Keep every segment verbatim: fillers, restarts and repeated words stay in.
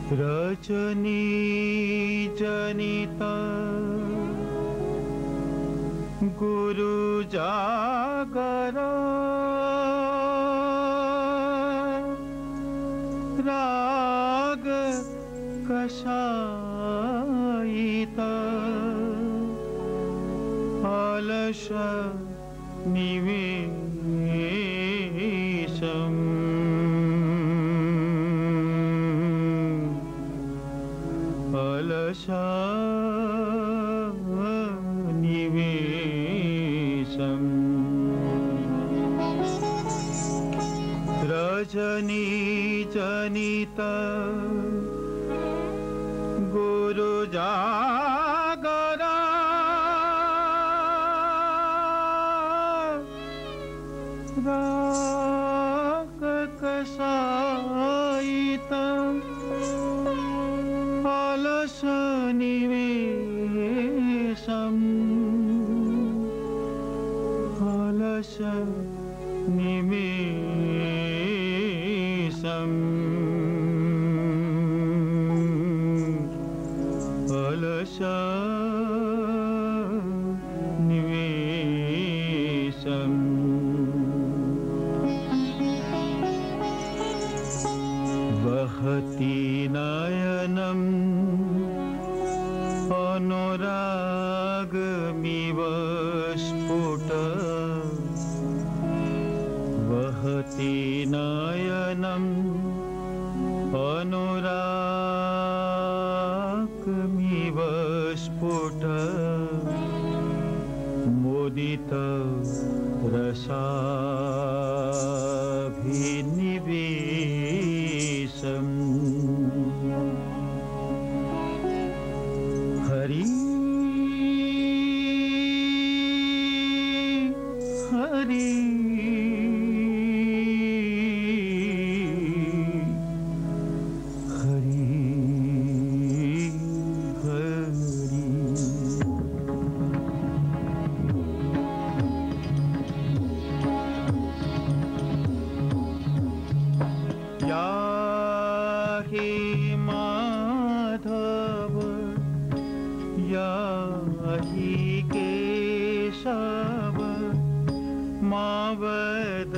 रजनी जनिता गुरु जागर राग कषायिता अलस निवेशम् अलस निवेशम् रजनी जनिता गुरु जागर राग कषायिता अलस निवेशम् अलस निवेशम् अलस निवेशम् वहति नयनम् अनुरागमिव स्फुट वहति नयनम् अनुरागमिव स्फुट मुदित रसाभिनिवेशम् हरि हरि हरि हरि या हे माधव या हि केशव मावद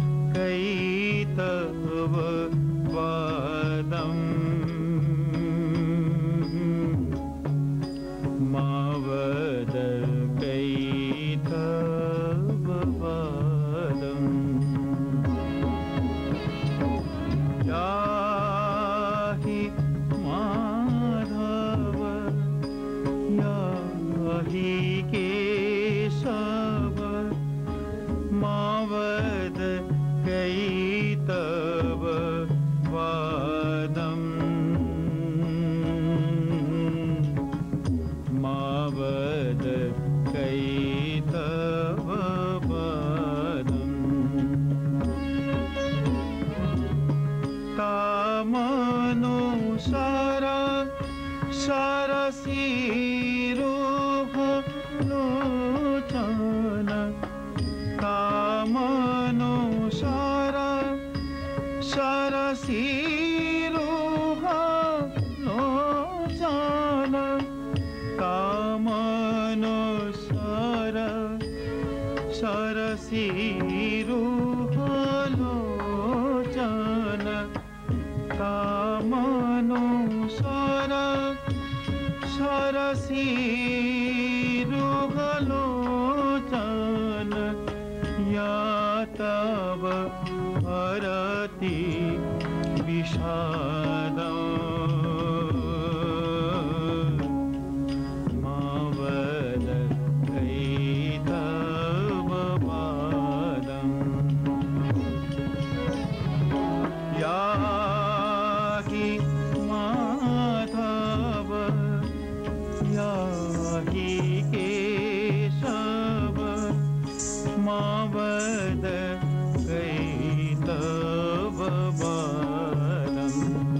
कैतव पादम् मावद कैतव पादम् या हि माधव या हि केशव मावद कैतव पादम् मावद कैतव पादम् तामनुसार सरसीरुह लोचन कामनुसार सरसीरुह लोचन कामनुसार सरसीरुह लोचन कामनुसार सरसीरुह लोचन या तव हरति विषादम् मावद कैतव पादम् या हि माधव या हि केशव मावद कैतव पादम्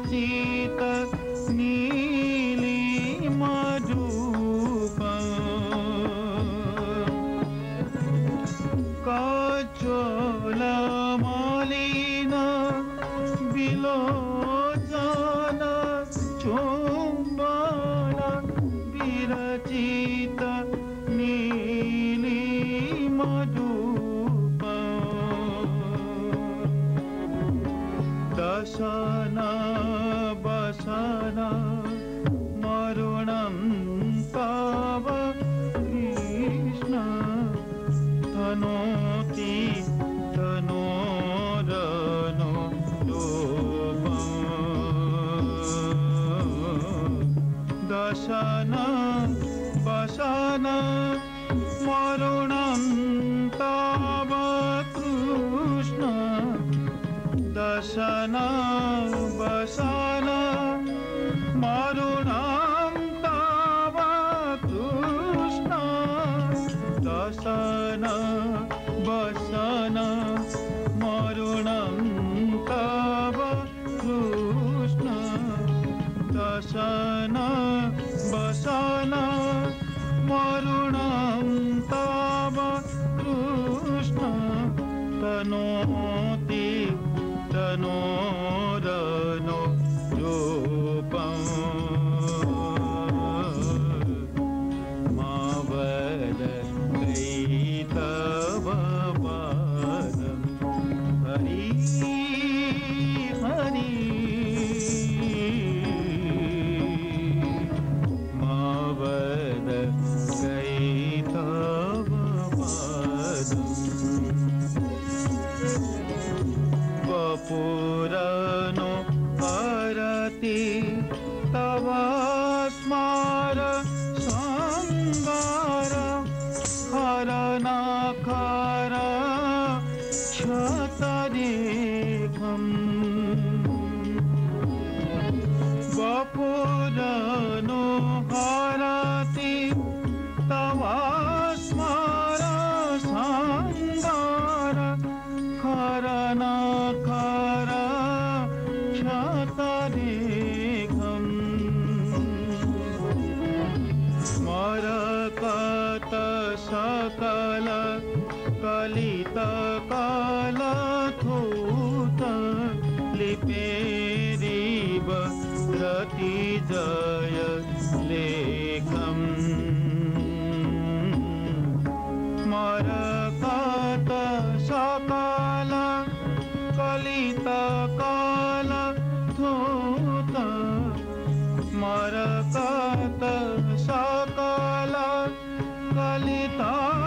विरचित नीलिमधुपम् कचोलमलिन विलोचन चुम्बन विरचित दशन बसन मरुणं तव कृष्ण तनोति तनोरनो दशन बसन मरुणं तव कृष्ण दशन बसन मरुणं तव कृष्ण दशन बसन मरुणं तव कृष्ण दशन बसन मरुणं तव कृष्ण तनोति तनोरनो रूपम् मावद तव पादं हरि हरि मावद तव पादम् पुरनो हरति तव स्मार संगार हरना खर क्षतरेखम् वपुरनो हरति तव स्मार संगार खरना खर क्षतरेखम् स्मरकत सकल कलित कालथूत लिपेरिव रति जय लेखम् स्मरकत सकल कलित कालथूत स्मरकत सकल कलित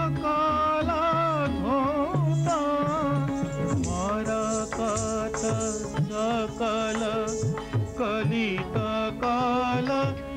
कालथूत स्मरकत सकल कलित काल